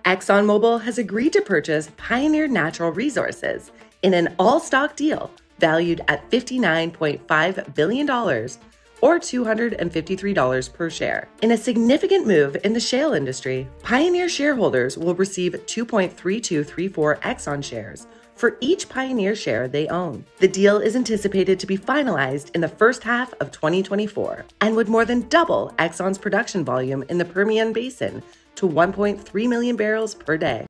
ExxonMobil has agreed to purchase Pioneer Natural Resources in an all-stock deal valued at $59.5 billion or $253 per share. In a significant move in the shale industry, Pioneer shareholders will receive 2.3234 Exxon shares for each Pioneer share they own. The deal is anticipated to be finalized in the first half of 2024 and would more than double Exxon's production volume in the Permian Basin to 1.3 million barrels per day.